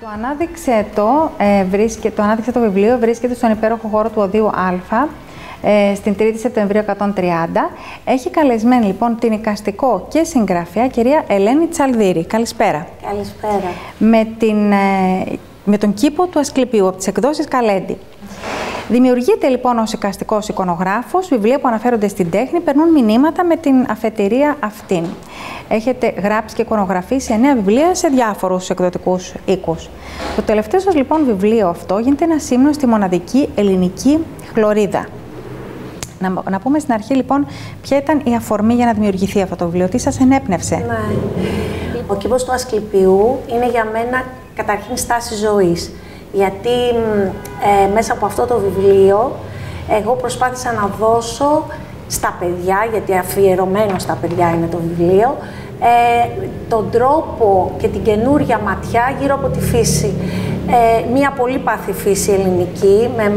Το ανάδειξε το βιβλίο, βρίσκεται στον υπέροχο χώρο του Οδείου Α, στην 3η Σεπτεμβρίου 130. Έχει καλεσμένη λοιπόν την εικαστικό και συγγραφέα κυρία Ελένη Τσαλδίρη. Καλησπέρα. Καλησπέρα. Με τον κήπο του Ασκληπίου από τις εκδόσεις Καλέντη. Δημιουργείται λοιπόν ως εικαστικός εικονογράφος, βιβλία που αναφέρονται στην τέχνη, περνούν μηνύματα με την αφετηρία αυτήν. Έχετε γράψει και εικονογραφήσει 9 βιβλία σε διάφορους εκδοτικούς οίκους. Το τελευταίο σας λοιπόν βιβλίο αυτό γίνεται ένα σύμνο στη μοναδική ελληνική χλωρίδα. Να πούμε στην αρχή λοιπόν ποια ήταν η αφορμή για να δημιουργηθεί αυτό το βιβλίο, τι σας ενέπνευσε. Ναι. Ο κήπος του Ασκληπιού είναι για μένα καταρχήν στάση ζωής. Γιατί μέσα από αυτό το βιβλίο εγώ προσπάθησα να δώσω στα παιδιά, γιατί αφιερωμένο στα παιδιά είναι το βιβλίο, τον τρόπο και την καινούρια ματιά γύρω από τη φύση. Μία πολύ πάθη φύση ελληνική, με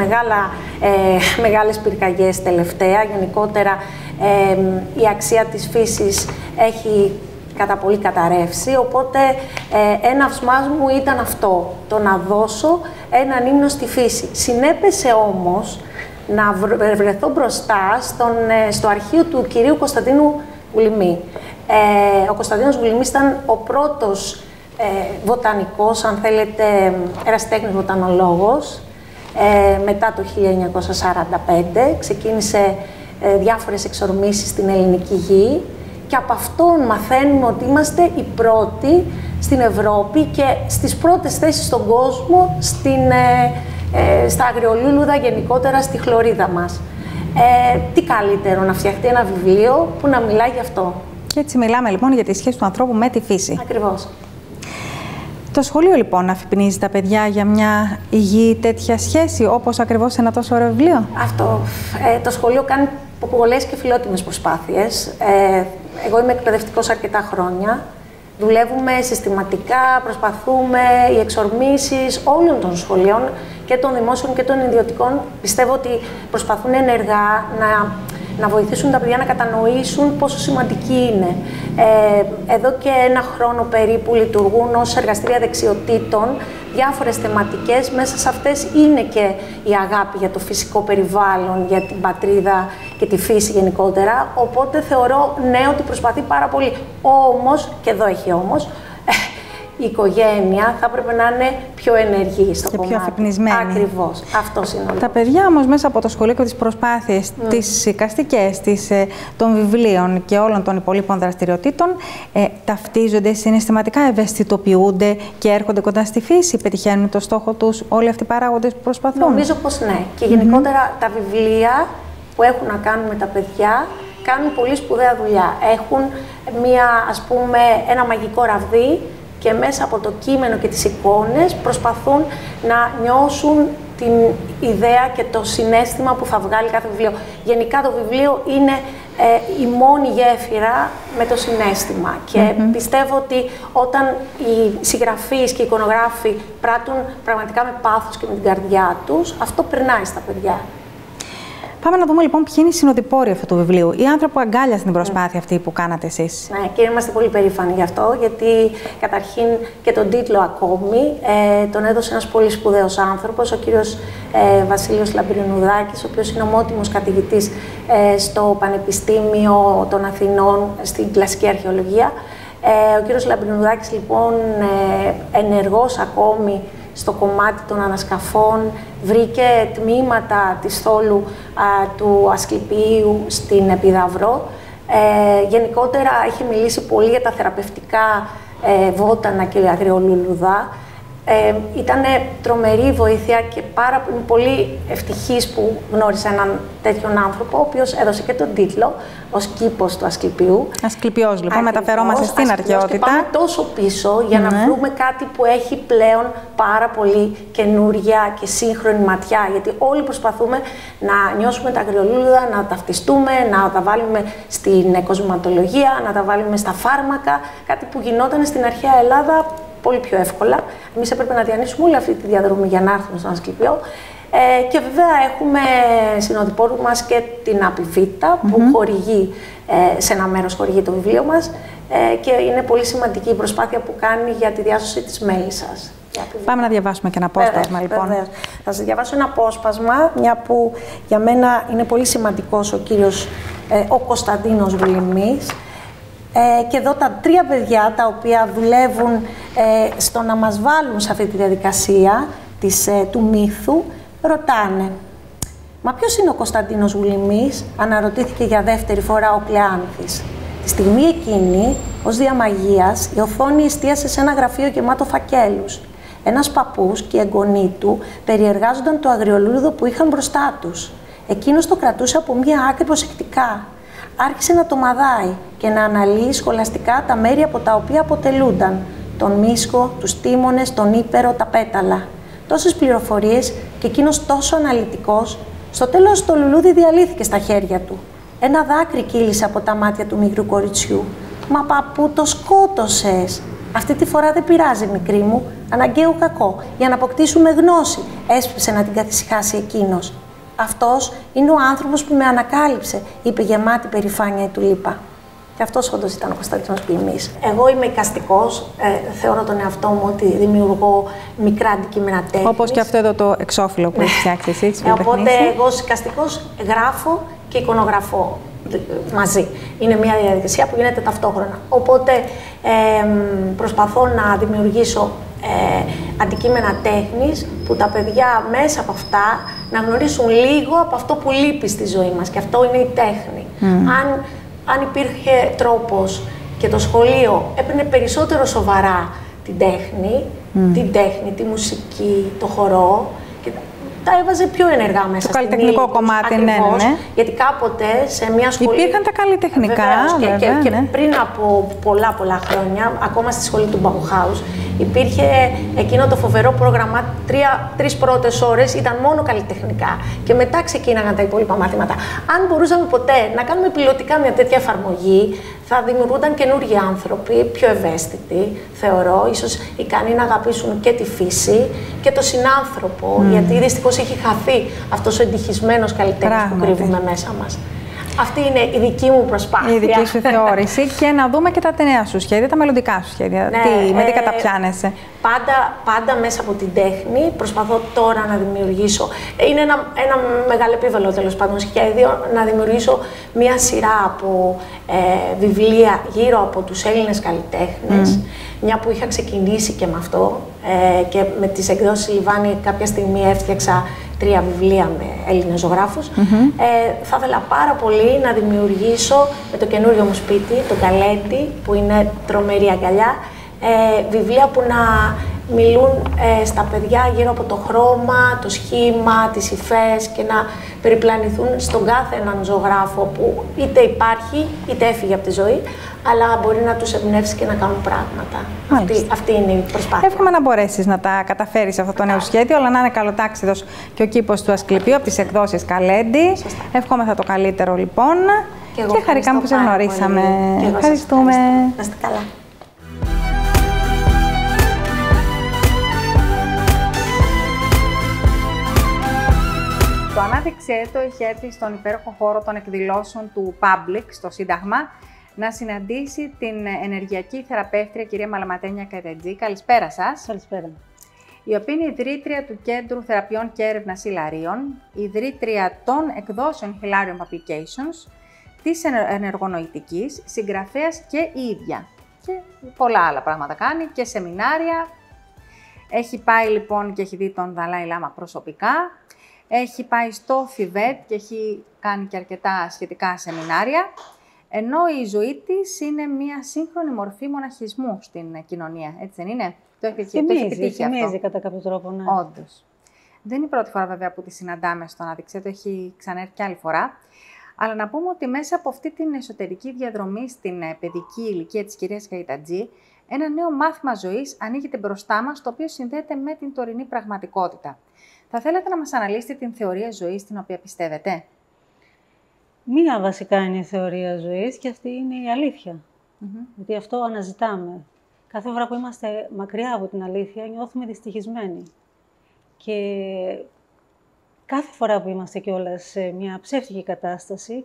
μεγάλες πυρκαγιές τελευταία. Γενικότερα η αξία της φύσης έχει κατά πολύ καταρρεύσει, οπότε έναυσμάς μου ήταν αυτό, το να δώσω έναν ύμνο στη φύση. Συνέπεσε όμως να βρεθώ μπροστά στο αρχείο του κυρίου Κωνσταντίνου Γουλημή. Ο Κωνσταντίνος Γουλημής ήταν ο πρώτος βοτανικός, αν θέλετε, ερασιτέχνης βοτανολόγος, μετά το 1945. Ξεκίνησε διάφορες εξορμήσεις στην ελληνική γη και από αυτόν μαθαίνουμε ότι είμαστε οι πρώτοι στην Ευρώπη και στις πρώτες θέσεις στον κόσμο στα αγριολούλουδα, γενικότερα στη χλωρίδα μας. Τι καλύτερο να φτιαχτεί ένα βιβλίο που να μιλάει γι' αυτό. Και έτσι μιλάμε λοιπόν για τη σχέση του ανθρώπου με τη φύση. Ακριβώς. Το σχολείο λοιπόν αφυπνίζει τα παιδιά για μια υγιή τέτοια σχέση, όπως ακριβώς σε ένα τόσο ωραίο βιβλίο. Αυτό. Το σχολείο κάνει πολλές και φιλότιμες προσπάθειες. Εγώ είμαι εκπαιδευτικός αρκετά χρόνια. Δουλεύουμε συστηματικά, προσπαθούμε, οι εξορμήσεις όλων των σχολείων και των δημόσιων και των ιδιωτικών, πιστεύω ότι προσπαθούν ενεργά να βοηθήσουν τα παιδιά να κατανοήσουν πόσο σημαντική είναι. Εδώ και ένα χρόνο περίπου λειτουργούν ως εργαστήρια δεξιοτήτων διάφορες θεματικές. Μέσα σε αυτές είναι και η αγάπη για το φυσικό περιβάλλον, για την πατρίδα και τη φύση γενικότερα. Οπότε θεωρώ ναι ότι προσπαθεί πάρα πολύ. Όμως, και εδώ έχει όμως, η οικογένεια θα έπρεπε να είναι πιο ενεργή στο κομμάτι. Και πιο αφυπνισμένη. Ακριβώς. Αυτός είναι ο λόγος. Τα παιδιά όμως μέσα από το σχολείο και τις προσπάθειες, τις εικαστικές, των βιβλίων και όλων των υπολείπων δραστηριοτήτων, ταυτίζονται, συναισθηματικά ευαισθητοποιούνται και έρχονται κοντά στη φύση, πετυχαίνουν το στόχο τους όλοι αυτοί οι παράγοντες που προσπαθούν. Νομίζω πως ναι. Και γενικότερα τα βιβλία που έχουν να κάνουν με τα παιδιά κάνουν πολύ σπουδαία δουλειά. Έχουν ένα μαγικό ραβδί και μέσα από το κείμενο και τις εικόνες προσπαθούν να νιώσουν την ιδέα και το συναίσθημα που θα βγάλει κάθε βιβλίο. Γενικά το βιβλίο είναι η μόνη γέφυρα με το συναίσθημα και πιστεύω ότι όταν οι συγγραφείς και οι εικονογράφοι πράττουν πραγματικά με πάθος και με την καρδιά τους, αυτό περνάει στα παιδιά. Πάμε να δούμε λοιπόν ποιοι είναι οι συνοδοιπόροι αυτού του βιβλίου, οι άνθρωποι που αγκάλιασαν την προσπάθεια αυτή που κάνατε εσείς. Ναι, και είμαστε πολύ περήφανοι γι' αυτό, γιατί καταρχήν και τον τίτλο ακόμη τον έδωσε ένας πολύ σπουδαίος άνθρωπος, ο κύριος Βασίλειος Λαμπρινουδάκης, ο οποίος είναι ομότιμος καθηγητής στο Πανεπιστήμιο των Αθηνών στην κλασική αρχαιολογία. Ο κύριος Λαμπρινουδάκης λοιπόν ενεργός ακόμη στο κομμάτι των ανασκαφών, βρήκε τμήματα της θόλου του Ασκληπίου στην Επιδαυρό. Γενικότερα έχει μιλήσει πολύ για τα θεραπευτικά βότανα και αγριολούλουδα. Ήταν τρομερή βοήθεια και πολύ ευτυχής που γνώρισε έναν τέτοιον άνθρωπο, ο οποίος έδωσε και τον τίτλο ως κήπος του Ασκληπιού. Ασκληπιός, λοιπόν, μεταφερόμαστε στην αρχαιότητα. Και πάμε τόσο πίσω για να βρούμε κάτι που έχει πλέον πάρα πολύ καινούρια και σύγχρονη ματιά. Γιατί όλοι προσπαθούμε να νιώσουμε τα αγριολούλουδα, να ταυτιστούμε, να τα βάλουμε στην κοσματολογία, να τα βάλουμε στα φάρμακα. Κάτι που γινόταν στην αρχαία Ελλάδα πολύ πιο εύκολα. Εμείς έπρεπε να διανύσουμε όλη αυτή τη διαδρομή για να έρθουμε στον Ασκληπιό. Και βέβαια έχουμε συνοδοιπόρου μας και την Απιβίτα που χορηγεί, σε ένα μέρος χορηγεί το βιβλίο μας και είναι πολύ σημαντική η προσπάθεια που κάνει για τη διάσωση της μέλισσας. Πάμε να διαβάσουμε και ένα απόσπασμα, λοιπόν. Βεβαίως. Θα σας διαβάσω ένα απόσπασμα, μια που για μένα είναι πολύ σημαντικός ο κύριος ο Κωνσταντίνος Βουλημής. Και εδώ τα 3 παιδιά τα οποία δουλεύουν στο να μας βάλουν σε αυτή τη διαδικασία του μύθου, ρωτάνε. «Μα ποιος είναι ο Κωνσταντίνος Βουλημής?» αναρωτήθηκε για δεύτερη φορά ο Κλεάνθης. Τη στιγμή εκείνη, ως διαμαγείας, η οθόνη εστίασε σε ένα γραφείο γεμάτο φακέλους. Ένας παππούς και οι εγγονοί του περιεργάζονταν το αγριολούδο που είχαν μπροστά τους. Εκείνος το κρατούσε από μία άκρη προσεκτικά. Άρχισε να το μαδάει και να αναλύει σχολαστικά τα μέρη από τα οποία αποτελούνταν. Τον μίσχο, τους τίμονες, τον ύπερο, τα πέταλα. Τόσες πληροφορίες και εκείνος τόσο αναλυτικός. Στο τέλος το λουλούδι διαλύθηκε στα χέρια του. Ένα δάκρυ κύλησε από τα μάτια του μικρού κοριτσιού. «Μα παππού, το σκότωσες!» «Αυτή τη φορά δεν πειράζει, μικρή μου. Αναγκαίο κακό, για να αποκτήσουμε γνώση», έσπευσε να την καθησυχάσει εκείνος. «Αυτός είναι ο άνθρωπος που με ανακάλυψε», είπε γεμάτη περηφάνεια η Τουλίπα. Και αυτός όντως ήταν ο Κωνσταντίνος Βουλημής. Εγώ είμαι εικαστικός. Θεωρώ τον εαυτό μου ότι δημιουργώ μικρά αντικείμενα τέχνης. Όπως και αυτό εδώ το εξώφυλλο που έχεις φτιάξει εσύ. Οπότε εγώ ως εικαστικός γράφω και εικονογραφώ μαζί. Είναι μια διαδικασία που γίνεται ταυτόχρονα. Οπότε προσπαθώ να δημιουργήσω αντικείμενα τέχνης που τα παιδιά μέσα από αυτά να γνωρίσουν λίγο από αυτό που λείπει στη ζωή μας. Και αυτό είναι η τέχνη. Αν υπήρχε τρόπος και το σχολείο έπαιρνε περισσότερο σοβαρά την τέχνη, τη μουσική, το χορό, και τα έβαζε πιο ενεργά μέσα στο καλλιτεχνικό κομμάτι, ακριβώς, ναι. Γιατί κάποτε σε μια σχολή... Υπήρχαν τα καλλιτεχνικά, βέβαια, και πριν από πολλά χρόνια, ακόμα στη σχολή του Bauhaus, υπήρχε εκείνο το φοβερό πρόγραμμα, 3 πρώτες ώρες ήταν μόνο καλλιτεχνικά και μετά ξεκίναγαν τα υπόλοιπα μαθήματα. Αν μπορούσαμε ποτέ να κάνουμε πιλωτικά μια τέτοια εφαρμογή, θα δημιουργούνταν καινούργιοι άνθρωποι, πιο ευαίσθητοι, θεωρώ, ίσως ικανοί να αγαπήσουν και τη φύση και το συνάνθρωπο, γιατί δυστυχώς έχει χαθεί αυτός ο εντυχισμένος καλλιτέχνης που κρύβουμε μέσα μας. Αυτή είναι η δική μου προσπάθεια. Η δική σου θεώρηση. Και να δούμε και τα νέα σου σχέδια, τα μελλοντικά σου σχέδια. Ναι, με τι καταπιάνεσαι. Πάντα μέσα από την τέχνη προσπαθώ τώρα να δημιουργήσω. Είναι ένα μεγαλεπίβολο τέλος πάντων σχέδιο να δημιουργήσω μια σειρά από βιβλία γύρω από τους Έλληνες καλλιτέχνες. Μια που είχα ξεκινήσει και με αυτό και με τις εκδόσεις Λιβάνη κάποια στιγμή έφτιαξα 3 βιβλία με Έλληνες ζωγράφους. Θα ήθελα πάρα πολύ να δημιουργήσω με το καινούριο μου σπίτι, το Καλέντι, που είναι τρομερή αγκαλιά, βιβλία που να μιλούν στα παιδιά γύρω από το χρώμα, το σχήμα, τις υφές και να περιπλανηθούν στον κάθε έναν ζωγράφο που είτε υπάρχει είτε έφυγε από τη ζωή, αλλά μπορεί να τους εμπνεύσει και να κάνουν πράγματα. Αυτή είναι η προσπάθεια. Εύχομαι να μπορέσεις να τα καταφέρεις αυτό το νέο σχέδιο, αλλά να είναι καλοτάξιδος και ο κήπος του Ασκληπίου από τις εκδόσεις Καλέντι. Εύχομαι το καλύτερο λοιπόν και χαρήκαμε που σε γνωρίσαμε. Ευχαριστούμε. Να είστε καλά. Το Ανάδειξέ το έχει έρθει στον υπέροχο χώρο των εκδηλώσεων του Public στο Σύνταγμα να συναντήσει την ενεργειακή θεραπεύτρια κυρία Μαλαματένια Κατετζή. Καλησπέρα σας. Καλησπέρα. Η οποία είναι ιδρύτρια του Κέντρου Θεραπείων και Έρευνας Ιλαρίων, ιδρύτρια των εκδόσεων Hilarion Publications, της ενεργονοητικής, συγγραφέας και η ίδια. Και πολλά άλλα πράγματα κάνει και σεμινάρια. Έχει πάει λοιπόν και έχει δει τον Δαλάη Λάμα προσωπικά. Έχει πάει στο Θιβέτ και έχει κάνει και αρκετά σχετικά σεμινάρια, ενώ η ζωή της είναι μια σύγχρονη μορφή μοναχισμού στην κοινωνία, έτσι δεν είναι? Το έχει επιτύχει αυτό. Θυμίζει κατά κάποιο τρόπο, ναι. Όντως. Δεν είναι η πρώτη φορά βέβαια που τη συναντάμε στο Ανάδειξέ το, έχει ξανέρθει και άλλη φορά. Αλλά να πούμε ότι μέσα από αυτή την εσωτερική διαδρομή στην παιδική ηλικία της κυρίας Καϊτατζή, ένα νέο μάθημα ζωής ανοίγεται μπροστά μας, το οποίο συνδέεται με την τωρινή πραγματικότητα. Θα θέλατε να μας αναλύσετε την θεωρία ζωής στην οποία πιστεύετε? Μία βασικά είναι η θεωρία ζωής και αυτή είναι η αλήθεια. Γιατί αυτό αναζητάμε. Κάθε φορά που είμαστε μακριά από την αλήθεια νιώθουμε δυστυχισμένοι. Και κάθε φορά που είμαστε κιόλας σε μια ψεύτικη κατάσταση,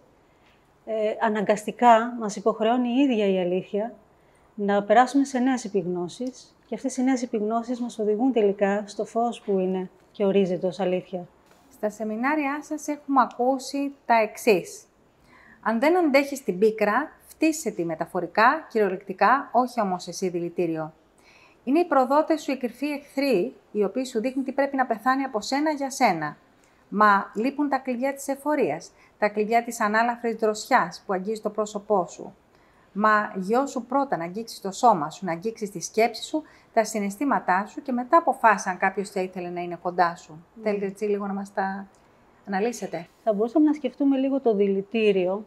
αναγκαστικά μας υποχρεώνει η ίδια η αλήθεια να περάσουμε σε νέες επιγνώσεις Και αυτές οι νέες επιγνώσεις μας οδηγούν τελικά στο φως που είναι και ορίζεται ως αλήθεια. Στα σεμινάρια σας έχουμε ακούσει τα εξής. Αν δεν αντέχεις την πίκρα, φτύσε τη μεταφορικά, κυριολεκτικά, όχι όμως εσύ δηλητήριο. Είναι οι προδότες σου οι κρυφοί εχθροί, οι οποίοι σου δείχνουν τι πρέπει να πεθάνει από σένα για σένα. Μα λείπουν τα κλειδιά της εφορίας, τα κλειδιά της ανάλαφρης δροσιάς που αγγίζει το πρόσωπό σου. Μα γιώσου πρώτα να αγγίξεις το σώμα σου, να αγγίξεις τη σκέψη σου, τα συναισθήματά σου και μετά αποφάσισε αν κάποιος θα ήθελε να είναι κοντά σου. Θέλετε έτσι λίγο να μας τα αναλύσετε? Θα μπορούσαμε να σκεφτούμε λίγο το δηλητήριο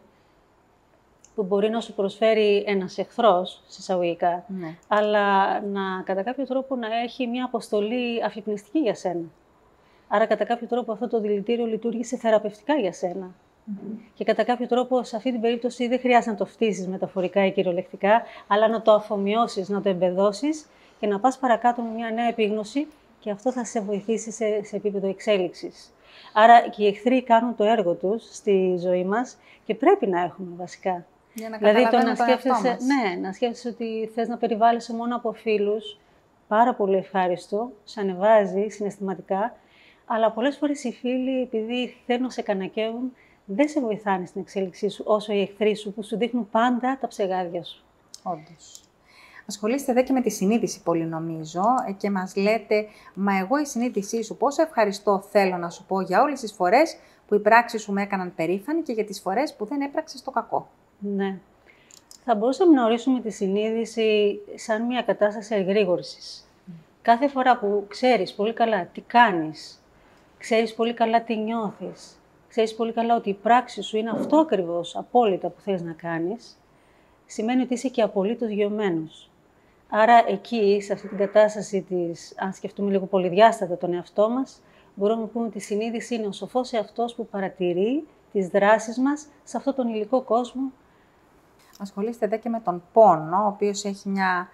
που μπορεί να σου προσφέρει ένας εχθρός, συσσαγωγικά, αλλά κατά κάποιο τρόπο να έχει μια αποστολή αφυπνιστική για σένα. Άρα, κατά κάποιο τρόπο, αυτό το δηλητήριο λειτουργήσε θεραπευτικά για σένα. Και κατά κάποιο τρόπο, σε αυτή την περίπτωση, δεν χρειάζεται να το φτύσεις μεταφορικά ή κυριολεκτικά, αλλά να το αφομοιώσεις, να το εμπεδώσεις και να πας παρακάτω με μια νέα επίγνωση και αυτό θα σε βοηθήσει σε επίπεδο εξέλιξης. Άρα, και οι εχθροί κάνουν το έργο τους στη ζωή μας και πρέπει να έχουμε βασικά. Για να δηλαδή, το να σκέφτεσαι, να σκέφτεσαι ότι θες να περιβάλλεσαι μόνο από φίλους, πάρα πολύ ευχάριστο, σε ανεβάζει συναισθηματικά, αλλά πολλές φορές οι φίλοι, επειδή θέλουν να σε κανακεύουν, δεν σε βοηθάνε στην εξέλιξή σου όσο οι εχθροί σου που σου δείχνουν πάντα τα ψεγάδια σου. Όντως. Ασχολείστε εδώ και με τη συνείδηση πολύ νομίζω και μας λέτε «Μα εγώ η συνείδησή σου πόσο ευχαριστώ θέλω να σου πω για όλες τις φορές που οι πράξεις σου με έκαναν περήφανη και για τις φορές που δεν έπραξες το κακό». Ναι. Θα μπορούσαμε να ορίσουμε τη συνείδηση σαν μια κατάσταση εγρήγορσης. Κάθε φορά που ξέρεις πολύ καλά τι κάνεις, ξέρεις πολύ καλά τι νιώθεις, ξέρεις πολύ καλά ότι η πράξη σου είναι αυτό ακριβώς, απόλυτα που θες να κάνεις, σημαίνει ότι είσαι και απολύτως γεωμένος. Άρα εκεί, σε αυτή την κατάσταση της, αν σκεφτούμε λίγο πολυδιάστατα τον εαυτό μας, μπορούμε να πούμε ότι η συνείδηση είναι ο σοφός εαυτός που παρατηρεί τις δράσεις μας σε αυτόν τον υλικό κόσμο. Ασχολείστε εδώ και με τον πόνο, ο οποίος έχει μια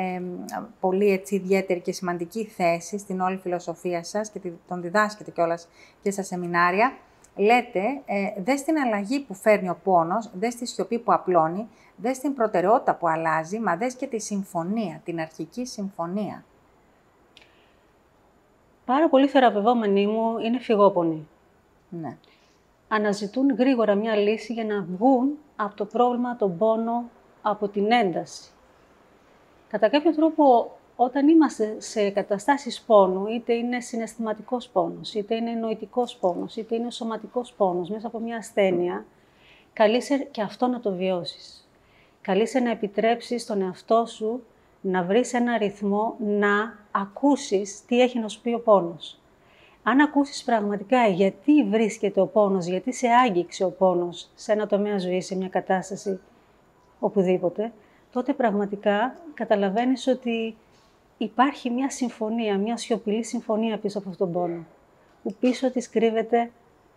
πολύ έτσι, ιδιαίτερη και σημαντική θέση στην όλη φιλοσοφία σας και τον διδάσκετε κιόλας και στα σεμινάρια. Λέτε, δες την αλλαγή που φέρνει ο πόνος, δες τη σιωπή που απλώνει, δες την προτεραιότητα που αλλάζει, μα δες και τη συμφωνία, την αρχική συμφωνία. Πάρα πολλοί θεραπευόμενοι μου είναι φυγόπονοι. Ναι. Αναζητούν γρήγορα μια λύση για να βγουν από το πρόβλημα, τον πόνο, από την ένταση. Κατά κάποιο τρόπο, όταν είμαστε σε καταστάσεις πόνου, είτε είναι συναισθηματικός πόνος, είτε είναι νοητικός πόνος, είτε είναι σωματικός πόνος, μέσα από μια ασθένεια, καλείσαι και αυτό να το βιώσεις. Καλείσαι να επιτρέψεις στον εαυτό σου να βρεις ένα ρυθμό, να ακούσεις τι έχει να σου πει ο πόνος. Αν ακούσεις πραγματικά γιατί βρίσκεται ο πόνος, γιατί σε άγγιξε ο πόνος σε ένα τομέα ζωής, σε μια κατάσταση, οπουδήποτε, τότε πραγματικά καταλαβαίνεις ότι υπάρχει μια συμφωνία, μια σιωπηλή συμφωνία πίσω από αυτόν τον πόνο, που πίσω της κρύβεται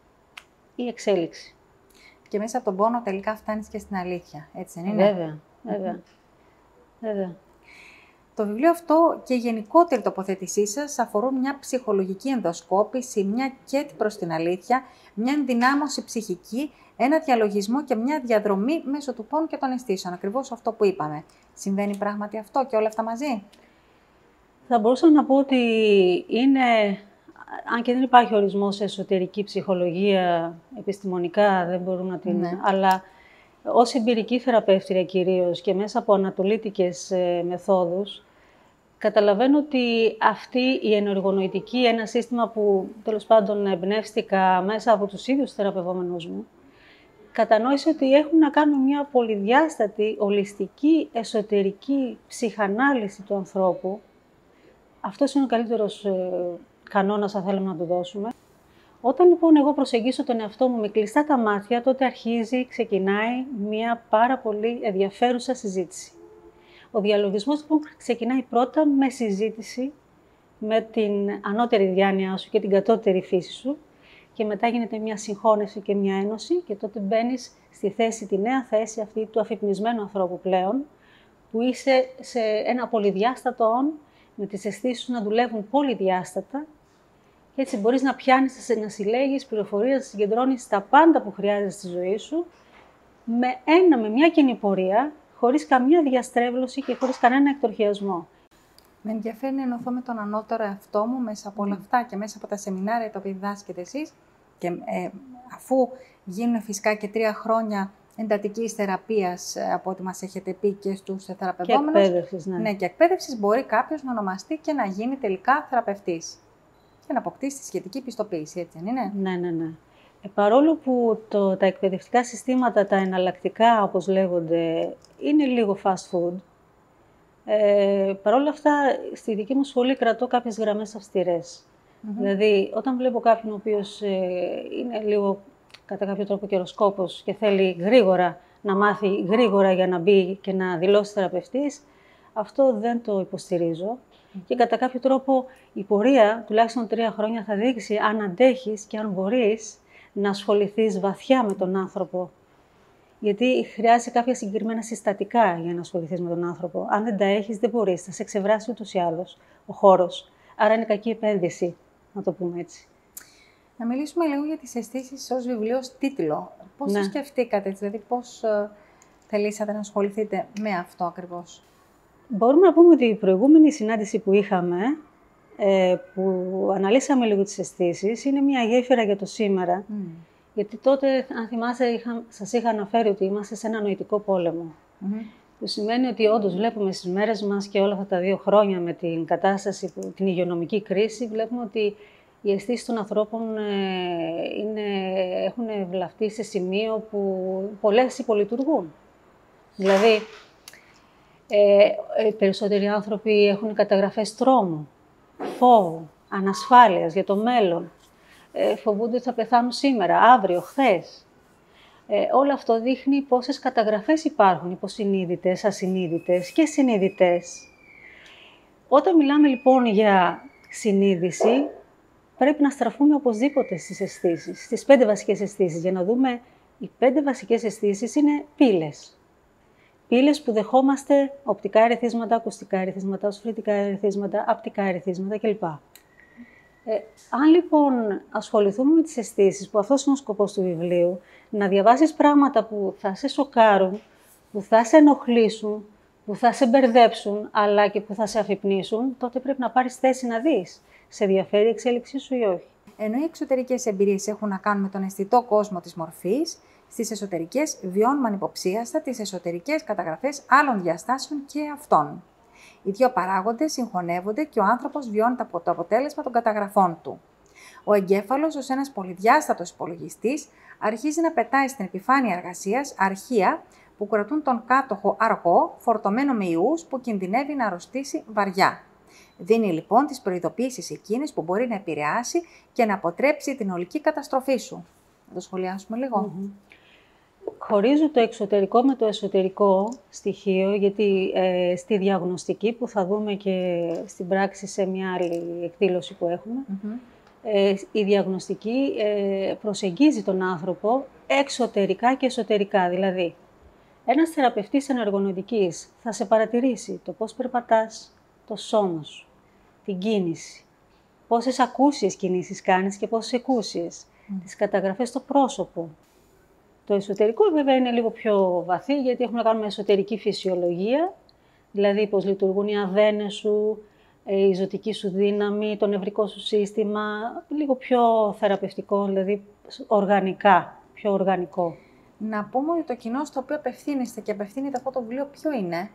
η εξέλιξη. Και μέσα από τον πόνο τελικά φτάνεις και στην αλήθεια, έτσι δεν είναι? Βέβαια, βέβαια. Βέβαια. Το βιβλίο αυτό και η γενικότερη τοποθέτησή σας αφορούν μια ψυχολογική ενδοσκόπηση, μια κέτη προς την αλήθεια, μια ενδυνάμωση ψυχική, ένα διαλογισμό και μια διαδρομή μέσω του πόνου και των αισθήσεων. Ακριβώς αυτό που είπαμε. Συμβαίνει πράγματι αυτό και όλα αυτά μαζί? Θα μπορούσα να πω ότι είναι, αν και δεν υπάρχει ορισμός σε εσωτερική ψυχολογία, επιστημονικά δεν μπορούμε να την... Ναι. Αλλά ως εμπειρική θεραπεύτρια κυρίως και μέσα από ανατολίτικες μεθόδους, καταλαβαίνω ότι αυτή η ενεργονοητική, ένα σύστημα που τέλος πάντων εμπνεύστηκα μέσα από τους ίδιους θεραπευόμενους μου, κατανόησε ότι έχουν να κάνουν μια πολυδιάστατη, ολιστική, εσωτερική ψυχανάλυση του ανθρώπου. Αυτός είναι ο καλύτερος κανόνας, αν θέλουμε να το δώσουμε. Όταν λοιπόν εγώ προσεγγίσω τον εαυτό μου με κλειστά τα μάτια, τότε ξεκινάει μια πάρα πολύ ενδιαφέρουσα συζήτηση. Ο διαλογισμός λοιπόν ξεκινάει πρώτα με συζήτηση με την ανώτερη διάνοιά σου και την κατώτερη φύση σου και μετά γίνεται μια συγχώνευση και μια ένωση και τότε μπαίνεις στη θέση, τη νέα θέση αυτή του αφυπνισμένου ανθρώπου πλέον, που είσαι σε ένα πολυδιάστατο όν, με τις αισθήσεις σου να δουλεύουν πολυδιάστατα. Και έτσι μπορείς να πιάνεις, να συλλέγεις πληροφορίες, να συγκεντρώνεις τα πάντα που χρειάζεσαι στη ζωή σου με μια κοινή πορεία, χωρίς καμία διαστρέβλωση και χωρίς κανένα εκτροχιασμό. Με ενδιαφέρει να ενωθώ με τον ανώτερο εαυτό μου μέσα από όλα αυτά και μέσα από τα σεμινάρια τα οποία διδάσκετε εσείς. Και αφού γίνουν φυσικά και 3 χρόνια εντατικής θεραπείας, από ό,τι μας έχετε πει και στους θεραπευόμενους. Και εκπαίδευσης, ναι. Ναι, και εκπαίδευσης, μπορεί κάποιος να ονομαστεί και να γίνει τελικά θεραπευτής. Και να αποκτήσει τη σχετική πιστοποίηση, έτσι δεν είναι? Ναι, ναι, ναι. Παρόλο που τα εκπαιδευτικά συστήματα, τα εναλλακτικά, όπως λέγονται, είναι λίγο fast food, παρόλα αυτά, στη δική μου σχολή κρατώ κάποιες γραμμές αυστηρές. Δηλαδή, όταν βλέπω κάποιον ο οποίος είναι λίγο, κατά κάποιο τρόπο, καιροσκόπος και θέλει γρήγορα να μάθει γρήγορα για να μπει και να δηλώσει θεραπευτής, αυτό δεν το υποστηρίζω. Και κατά κάποιο τρόπο η πορεία, τουλάχιστον 3 χρόνια, θα δείξει αν αντέχεις και αν μπορείς να ασχοληθείς βαθιά με τον άνθρωπο. Γιατί χρειάζεται κάποια συγκεκριμένα συστατικά για να ασχοληθείς με τον άνθρωπο. Αν δεν τα έχεις, δεν μπορείς. Θα σε εξευράσει ούτως ή άλλως ο χώρος. Άρα είναι κακή επένδυση, να το πούμε έτσι. Να μιλήσουμε λίγο για τις αισθήσεις ως βιβλίο ως τίτλο. Πώς το σκεφτήκατε, δηλαδή πώς θελήσατε να ασχοληθείτε με αυτό ακριβώς? Μπορούμε να πούμε ότι η προηγούμενη συνάντηση που είχαμε, που αναλύσαμε λίγο τις αισθήσεις, είναι μια γέφυρα για το σήμερα. Γιατί τότε, αν θυμάσαι, σας είχα αναφέρει ότι είμαστε σε ένα νοητικό πόλεμο. Που σημαίνει ότι όντως βλέπουμε στις μέρες μας και όλα αυτά τα 2 χρόνια με την κατάσταση, την υγειονομική κρίση, βλέπουμε ότι οι αισθήσεις των ανθρώπων έχουν βλαφτεί σε σημείο που πολλές υπολειτουργούν. Δηλαδή, οι περισσότεροι άνθρωποι έχουν καταγραφές τρόμου, φόβου, ανασφάλειας για το μέλλον. Φοβούνται ότι θα πεθάνουν σήμερα, αύριο, χθες. Όλο αυτό δείχνει πόσες καταγραφές υπάρχουν, υποσυνείδητες, ασυνείδητες και συνείδητες. Όταν μιλάμε λοιπόν για συνείδηση, πρέπει να στραφούμε οπωσδήποτε στις αισθήσεις, στις 5 βασικές αισθήσεις, για να δούμε οι 5 βασικές αισθήσεις είναι πύλες. Πύλες που δεχόμαστε οπτικά ερεθίσματα, ακουστικά ερεθίσματα, οσφρητικά ερεθίσματα, απτικά ερεθίσματα κλπ. Αν λοιπόν ασχοληθούμε με τις αισθήσεις, που αυτός είναι ο σκοπός του βιβλίου, να διαβάσεις πράγματα που θα σε σοκάρουν, που θα σε ενοχλήσουν, που θα σε μπερδέψουν, αλλά και που θα σε αφυπνίσουν, τότε πρέπει να πάρεις θέση να δεις. Σε ενδιαφέρει η εξέλιξή σου ή όχι. Ενώ οι εξωτερικές εμπειρίες έχουν να κάνουν με τον αισθητό κόσμο της μορφής, στις εσωτερικές βιώνουμε ανυποψίαστα τις εσωτερικές καταγραφές άλλων διαστάσεων και αυτών. Οι 2 παράγοντες συγχωνεύονται και ο άνθρωπος βιώνει το αποτέλεσμα των καταγραφών του. Ο εγκέφαλος, ως ένας πολυδιάστατος υπολογιστής, αρχίζει να πετάει στην επιφάνεια εργασίας αρχεία που κρατούν τον κάτοχο αργό, φορτωμένο με ιούς που κινδυνεύει να αρρωστήσει βαριά. Δίνει λοιπόν τις προειδοποίησεις εκείνες που μπορεί να επηρεάσει και να αποτρέψει την ολική καταστροφή σου. Να το σχολιάσουμε λίγο. Χωρίζω το εξωτερικό με το εσωτερικό στοιχείο, γιατί στη διαγνωστική, που θα δούμε και στην πράξη σε μια άλλη εκδήλωση που έχουμε, η διαγνωστική προσεγγίζει τον άνθρωπο εξωτερικά και εσωτερικά. Δηλαδή, ένας θεραπευτής ενεργονοητικής θα σε παρατηρήσει το πώς περπατάς, το σώμα σου, την κίνηση, πόσες ακούσιες κινήσεις κάνεις και πόσες εκούσιες, τις καταγραφές στο πρόσωπο. Το εσωτερικό βέβαια είναι λίγο πιο βαθύ, γιατί έχουμε να κάνουμε εσωτερική φυσιολογία, δηλαδή πώς λειτουργούν οι αδένες σου, η ζωτική σου δύναμη, το νευρικό σου σύστημα, λίγο πιο θεραπευτικό, δηλαδή οργανικά, πιο οργανικό. Να πούμε ότι το κοινό στο οποίο απευθύνεστε και απευθύνεται αυτό το βιβλίο ποιο είναι?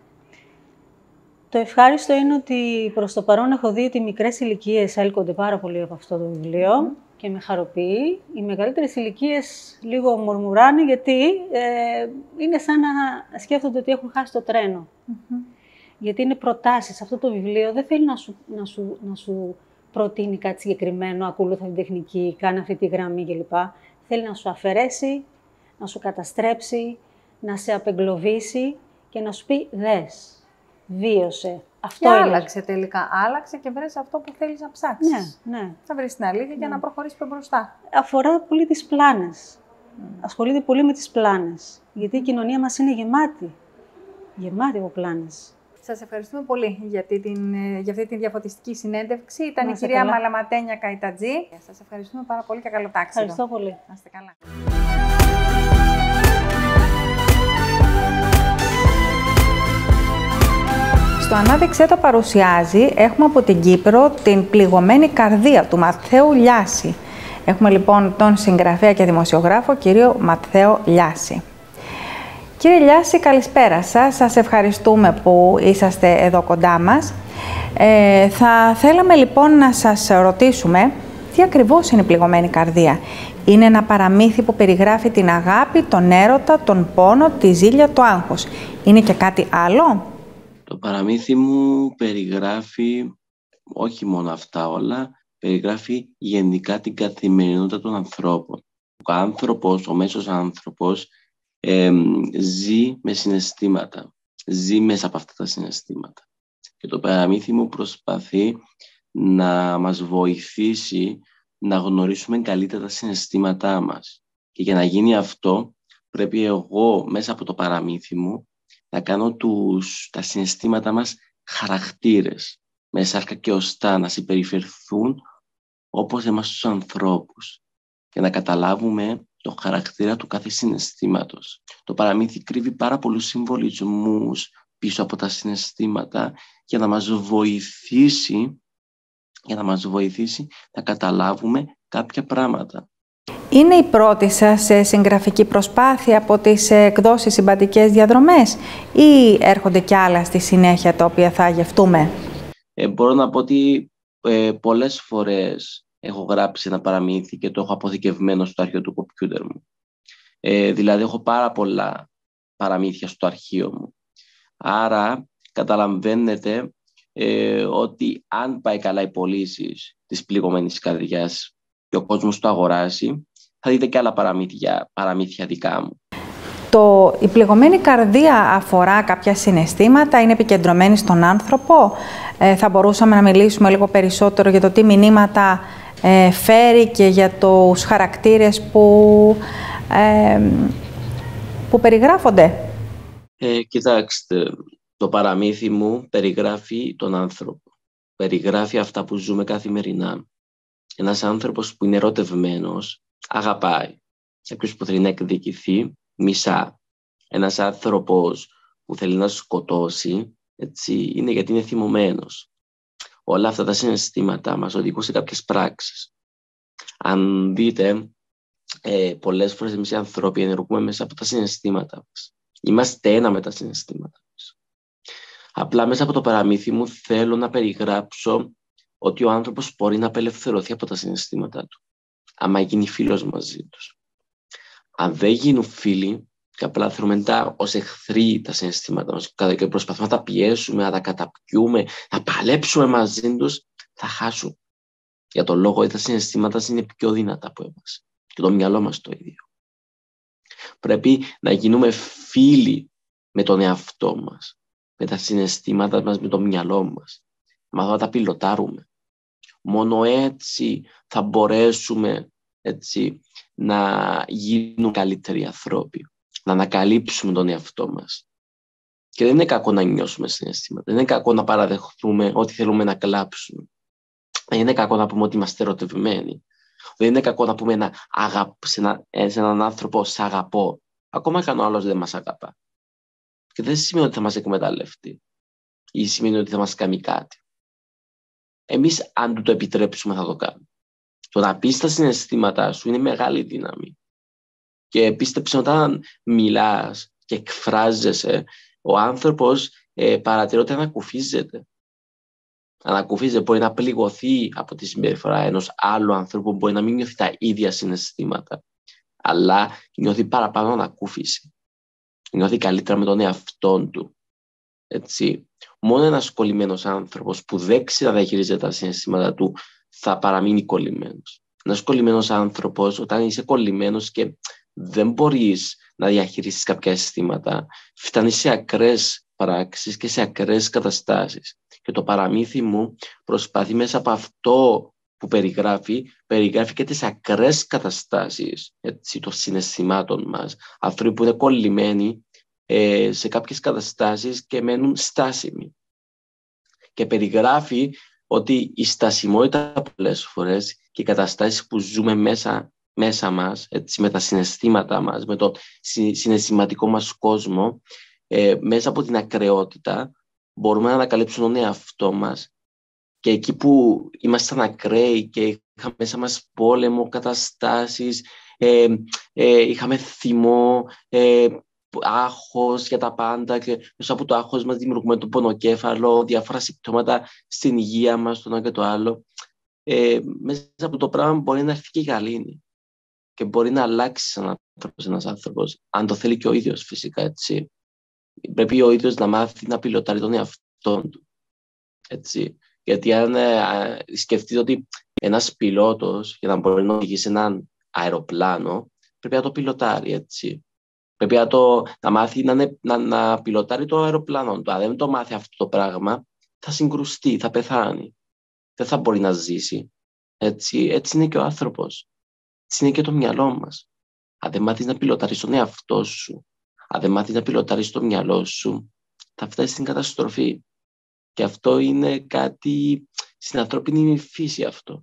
Το ευχάριστο είναι ότι προς το παρόν έχω δει ότι οι μικρές ηλικίες έλκονται πάρα πολύ από αυτό το βιβλίο και με χαροποιεί. Οι μεγαλύτερες ηλικίες λίγο μουρμουράνε, γιατί είναι σαν να σκέφτονται ότι έχουν χάσει το τρένο. Γιατί είναι προτάσεις. Αυτό το βιβλίο δεν θέλει να σου προτείνει κάτι συγκεκριμένο, ακολούθα την τεχνική, κάνε αυτή τη γραμμή κλπ. Θέλει να σου αφαιρέσει, να σου καταστρέψει, να σε απεγκλωβίσει και να σου πει δες. Βίωσε. Αυτό και άλλαξε τελικά. Άλλαξε και βρες αυτό που θέλεις να ψάξεις. Ναι. Θα βρεις την αλήθεια για να προχωρήσεις πιο μπροστά. Αφορά πολύ τις πλάνες. Ασχολείται πολύ με τις πλάνες. Γιατί η κοινωνία μας είναι γεμάτη από πλάνες. Σας ευχαριστούμε πολύ για αυτή την διαφωτιστική συνέντευξη. Ήταν η κυρία Μαλαματένια Καϊτατζή. Σας ευχαριστούμε πάρα πολύ και καλό ταξίδι. Ευχαριστώ πολύ. Να είστε καλά. Στο ανάδειξέ το παρουσιάζει, έχουμε από την Κύπρο την πληγωμένη καρδία του Ματθαίου Λιάση. Έχουμε λοιπόν τον συγγραφέα και δημοσιογράφο κύριο Ματθαίο Λιάση. Κύριε Λιάση, καλησπέρα σας. Σας ευχαριστούμε που είσαστε εδώ κοντά μας. Θα θέλαμε λοιπόν να σας ρωτήσουμε τι ακριβώς είναι η πληγωμένη καρδία. Είναι ένα παραμύθι που περιγράφει την αγάπη, τον έρωτα, τον πόνο, τη ζήλια, το άγχος. Είναι και κάτι άλλο? Το παραμύθι μου περιγράφει όχι μόνο αυτά όλα, περιγράφει γενικά την καθημερινότητα των ανθρώπων. Ο άνθρωπος, ο μέσος άνθρωπος, ζει με συναισθήματα, ζει μέσα από αυτά τα συναισθήματα. Και το παραμύθι μου προσπαθεί να μας βοηθήσει να γνωρίσουμε καλύτερα τα συναισθήματά μας. Και για να γίνει αυτό, πρέπει εγώ μέσα από το παραμύθι μου να κάνω τα συναισθήματα μας χαρακτήρες, με σάρκα και οστά, να συμπεριφερθούν όπως εμάς τους ανθρώπους και να καταλάβουμε το χαρακτήρα του κάθε συναισθήματος. Το παραμύθι κρύβει πάρα πολλούς συμβολισμούς πίσω από τα συναισθήματα για να μας βοηθήσει να καταλάβουμε κάποια πράγματα. Είναι η πρώτη σας συγγραφική προσπάθεια από τις εκδόσεις Συμπαντικές Διαδρομές ή έρχονται κι άλλα στη συνέχεια τα οποία θα γευτούμε? Μπορώ να πω ότι πολλές φορές έχω γράψει ένα παραμύθι και το έχω αποθηκευμένο στο αρχείο του κομπιούτερ μου. Δηλαδή έχω πάρα πολλά παραμύθια στο αρχείο μου. Άρα καταλαβαίνετε ότι αν πάει καλά οι πωλήσεις της πληγωμένης καρδιάς και ο κόσμος το αγοράσει, θα δείτε και άλλα παραμύθια δικά μου. Η πληγωμένη καρδία αφορά κάποια συναισθήματα, είναι επικεντρωμένη στον άνθρωπο. Θα μπορούσαμε να μιλήσουμε λίγο περισσότερο για το τι μηνύματα φέρει και για τους χαρακτήρες που περιγράφονται. Κοιτάξτε, το παραμύθι μου περιγράφει τον άνθρωπο. Περιγράφει αυτά που ζούμε καθημερινά. Ένας άνθρωπος που είναι ερωτευμένος αγαπάει. Κάποιος που θέλει να εκδικηθεί μισά. Ένας άνθρωπος που θέλει να σκοτώσει, έτσι, είναι γιατί είναι θυμωμένος. Όλα αυτά τα συναισθήματα μας οδηγούν σε κάποιες πράξεις. Αν δείτε, πολλές φορές εμείς οι άνθρωποι ενεργούμε μέσα από τα συναισθήματα μας. Είμαστε ένα με τα συναισθήματα μας. Απλά μέσα από το παραμύθι μου θέλω να περιγράψω ότι ο άνθρωπος μπορεί να απελευθερωθεί από τα συναισθήματά του, άμα γίνει φίλος μαζί τους. Αν δεν γίνουν φίλοι, και απλά θεωρούμε ως εχθροί τα συναισθήματα μας και προσπαθούμε να τα πιέσουμε, να τα καταπιούμε, να παλέψουμε μαζί τους, θα χάσουν. Για τον λόγο ότι τα συναισθήματα είναι πιο δυνατά από εμάς και το μυαλό μας το ίδιο. Πρέπει να γίνουμε φίλοι με τον εαυτό μας, με τα συναισθήματα μας, με το μυαλό μας. Μάθω να τα πιλοτάρουμε. Μόνο έτσι θα μπορέσουμε να γίνουν καλύτεροι ανθρώποι, να ανακαλύψουμε τον εαυτό μας. Και δεν είναι κακό να νιώσουμε συναισθήματα, δεν είναι κακό να παραδεχθούμε ότι θέλουμε να κλάψουμε. Δεν είναι κακό να πούμε ότι είμαστε ερωτευμένοι. Δεν είναι κακό να πούμε σε έναν άνθρωπο «σ' αγαπώ», ακόμα και αν ο άλλος δεν μας αγαπά. Και δεν σημαίνει ότι θα μας εκμεταλλευτεί ή σημαίνει ότι θα μας κάνει κάτι. Εμείς, αν του το επιτρέψουμε, θα το κάνουμε. Το να πεις τα συναισθήματά σου είναι μεγάλη δύναμη. Και πίστεψε, όταν μιλάς και εκφράζεσαι, ο άνθρωπος παρατηρώ ότι ανακουφίζεται. Ανακουφίζεται, μπορεί να πληγωθεί από τη συμπεριφορά ενός άλλου ανθρώπου, μπορεί να μην νιώθει τα ίδια συναισθήματα, αλλά νιώθει παραπάνω ανακούφιση. Νιώθει καλύτερα με τον εαυτόν του. Έτσι. Μόνο ένας κολλημένος άνθρωπος που δεν ξέρει να διαχειρίζεται τα συναισθήματα του θα παραμείνει κολλημένος. Ένας κολλημένος άνθρωπος, όταν είσαι κολλημένος και δεν μπορείς να διαχειρίσεις κάποια αισθήματα, φτάνει σε ακραίες πράξεις και σε ακραίες καταστάσεις. Και το παραμύθι μου προσπαθεί μέσα από αυτό που περιγράφει και τις ακραίες καταστάσεις των συναισθημάτων μας. Άνθρωποι που είναι κολλημένοι σε κάποιες καταστάσεις και μένουν στάσιμοι. Και περιγράφει ότι η στασιμότητα πολλές φορές και οι καταστάσεις που ζούμε μέσα μας, με τα συναισθήματά μας, με το συναισθηματικό μας κόσμο, μέσα από την ακραιότητα, μπορούμε να ανακαλύψουμε τον εαυτό μας. Και εκεί που ήμασταν ακραίοι και είχαμε μέσα μας πόλεμο, καταστάσεις, είχαμε θυμό, άγχος για τα πάντα και μέσα από το άγχος μας δημιουργούμε το πονοκέφαλο, διάφορα συμπτώματα στην υγεία μας, το ένα και το άλλο. Μέσα από το πράγμα μπορεί να έρθει και η γαλήνη και μπορεί να αλλάξει ένας άνθρωπος, αν το θέλει και ο ίδιος φυσικά, έτσι. Πρέπει ο ίδιος να μάθει να πιλοτάρει τον εαυτό του, έτσι. Γιατί αν σκεφτείτε ότι ένας πιλότος για να μπορεί να οδηγήσει έναν αεροπλάνο πρέπει να το πιλοτάρει, έτσι. Πρέπει να μάθει να πιλοτάρει το αεροπλάνο του. Αν δεν το μάθει αυτό το πράγμα θα συγκρουστεί, θα πεθάνει. Δεν θα μπορεί να ζήσει. Έτσι είναι και ο άνθρωπος. Έτσι είναι και το μυαλό μας. Αν δεν μάθεις να πιλοτάρεις τον εαυτό σου, αν δεν μάθεις να πιλοτάρεις το μυαλό σου, θα φτάσεις στην καταστροφή. Και αυτό είναι κάτι στην ανθρώπινη φύση αυτό.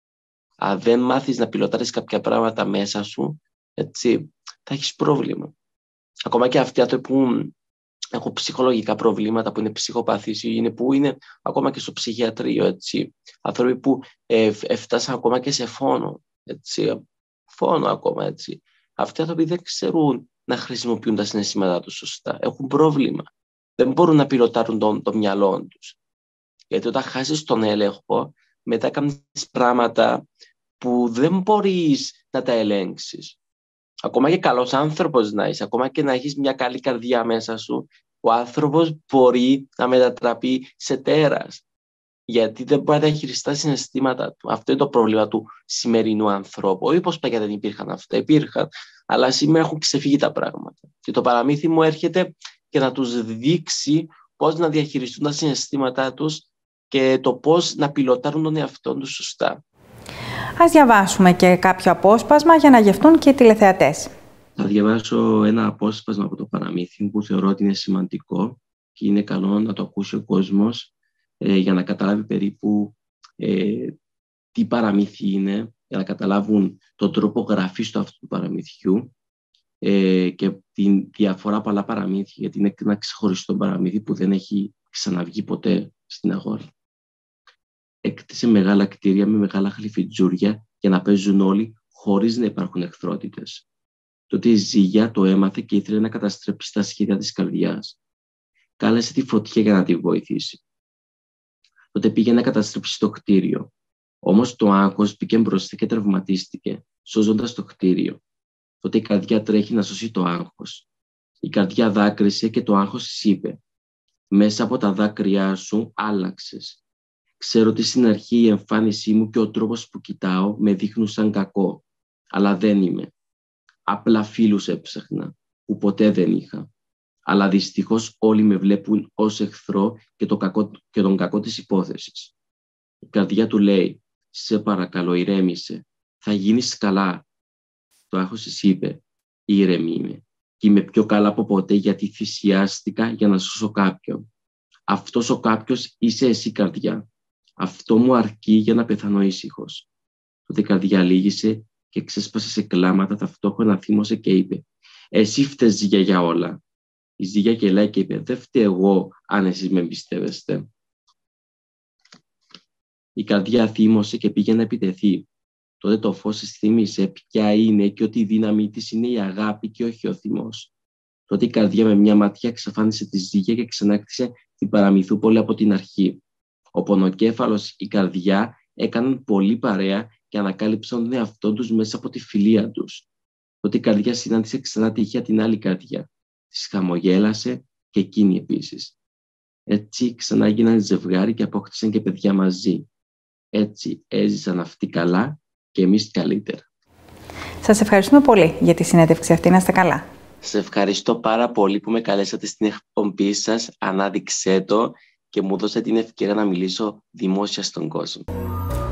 Αν δεν μάθεις να πιλοτάρεις κάποια πράγματα μέσα σου, έτσι, θα έχεις πρόβλημα. Ακόμα και αυτοί άνθρωποι που έχουν ψυχολογικά προβλήματα, που είναι ψυχοπαθείς, που είναι ακόμα και στο ψυχιατρίο, έτσι. Άνθρωποι που έφτασαν ακόμα και σε φόνο, έτσι. Φόνο ακόμα, έτσι. Αυτοί οι άνθρωποι δεν ξέρουν να χρησιμοποιούν τα συναισθήματά τους σωστά. Έχουν πρόβλημα. Δεν μπορούν να πιλοτάρουν το μυαλό τους. Γιατί όταν χάσεις τον έλεγχο, μετά κάνεις πράγματα που δεν μπορείς να τα ελέγξεις. Ακόμα και καλός άνθρωπος να είσαι, ακόμα και να έχεις μια καλή καρδιά μέσα σου, ο άνθρωπος μπορεί να μετατραπεί σε τέρας. Γιατί δεν μπορεί να διαχειριστεί τα συναισθήματα του. Αυτό είναι το πρόβλημα του σημερινού ανθρώπου. Όχι πως παλιά δεν υπήρχαν αυτά, υπήρχαν, αλλά σήμερα έχουν ξεφύγει τα πράγματα. Και το παραμύθι μου έρχεται και να τους δείξει πώς να διαχειριστούν τα συναισθήματά τους και το πώς να πιλοτάρουν τον εαυτό τους σωστά. Ας διαβάσουμε και κάποιο απόσπασμα για να γευτούν και οι τηλεθεατές. Θα διαβάσω ένα απόσπασμα από το παραμύθι που θεωρώ ότι είναι σημαντικό και είναι καλό να το ακούσει ο κόσμος για να καταλάβει περίπου τι παραμύθι είναι, για να καταλάβουν τον τρόπο γραφής του αυτού του παραμυθιού και τη διαφορά από άλλα παραμύθια, γιατί είναι ένα ξεχωριστό παραμύθι που δεν έχει ξαναβγεί ποτέ στην αγορά. Έκτισε μεγάλα κτίρια με μεγάλα χλιφιτζούρια για να παίζουν όλοι χωρίς να υπάρχουν εχθρότητες. Τότε η Ζήγια το έμαθε και ήθελε να καταστρέψει τα σχέδια της καρδιάς. Κάλεσε τη φωτιά για να τη βοηθήσει. Τότε πήγε να καταστρέψει το κτίριο. Όμως το άγχος πήγε μπροστά και τραυματίστηκε, σώζοντας το κτίριο. Τότε η καρδιά τρέχει να σώσει το άγχος. Η καρδιά δάκρυσε και το άγχος της είπε: «Μέσα από τα δάκρυά σου άλλαξες. Ξέρω ότι στην αρχή η εμφάνισή μου και ο τρόπος που κοιτάω με δείχνουν σαν κακό, αλλά δεν είμαι. Απλά φίλους έψαχνα, που ποτέ δεν είχα. Αλλά δυστυχώς όλοι με βλέπουν ως εχθρό και τον κακό της υπόθεσης». Η καρδιά του λέει: «Σε παρακαλώ, ηρέμησε. Θα γίνεις καλά». Το άγχος της είπε: «Ήρεμη είμαι και είμαι πιο καλά από ποτέ γιατί θυσιάστηκα για να σώσω κάποιον. Αυτός ο κάποιος είσαι εσύ, καρδιά. Αυτό μου αρκεί για να πεθανώ ήσυχος». Τότε η καρδιά λύγησε και ξέσπασε σε κλάματα, ταυτόχρονα θύμωσε και είπε: «Εσύ φταίς, Ζήγια, για όλα». Η Ζήγια γελάει και είπε: «Δεν φταίω εγώ αν εσείς με εμπιστεύεστε». Η καρδιά θύμωσε και πήγε να επιτεθεί. Τότε το φως της θύμισε ποια είναι και ότι η δύναμή της είναι η αγάπη και όχι ο θυμός. Τότε η καρδιά με μια ματιά εξαφάνισε τη Ζήγια και ξανάκτησε την Παραμυθούπολη από την αρχή. Ο πονοκέφαλος, η καρδιά έκαναν πολύ παρέα και ανακάλυψαν τον εαυτό τους μέσα από τη φιλία τους. Τότε η καρδιά συνάντησε ξανά τυχαία την άλλη καρδιά. Της χαμογέλασε και εκείνη επίσης. Έτσι ξανά έγιναν ζευγάρι και απόκτησαν και παιδιά μαζί. Έτσι έζησαν αυτοί καλά και εμείς καλύτερα. Σας ευχαριστούμε πολύ για τη συνέντευξη αυτή. Να είστε καλά. Σας ευχαριστώ πάρα πολύ που με καλέσατε στην εκπομπή σας. Ανάδειξέ το και μου δώσατε την ευκαιρία να μιλήσω δημόσια στον κόσμο.